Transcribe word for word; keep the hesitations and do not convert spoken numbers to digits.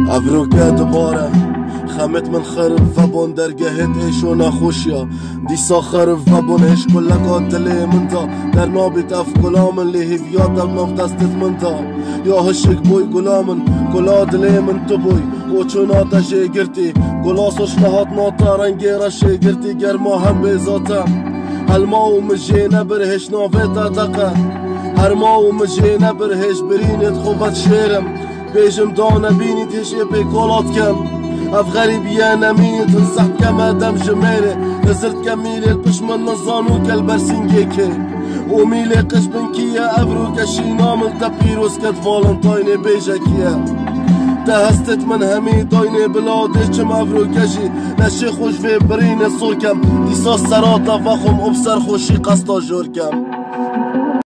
ابروکه دوباره خمت من خرف و بون درگهت ایشو نخوشیا دیسا خرف و بون هش کلکا دلی من دا در نابیت اف گلامن لیهیویات در ناف دستت من دا یا هشک بوی گلامن گلا دلی من تو بوی و چون آتش گرتی گلا سوش نهات ناتا رنگیرش گرتی گرما هم بیزاتا هل ما و مجینه برهش نافتا دقه هر ما و مجینه برهش برینت خوبت شیرم بیجم دانه بینید هش پی کولات کم اف غریبیه نمینید انصحت کم ادم جمیره نزرت کمیله الپشمن نزانو کل برسینگه که و میله قشبن کیه افرو کشی نامل تا پیروز کت والنتاینه بیجه کیه تا هستت من همی داینه بلاده چم افرو کشی نشی خوش وی برینه سور کم دیسا سراتا وخم ابسر خوشی قستا جور کم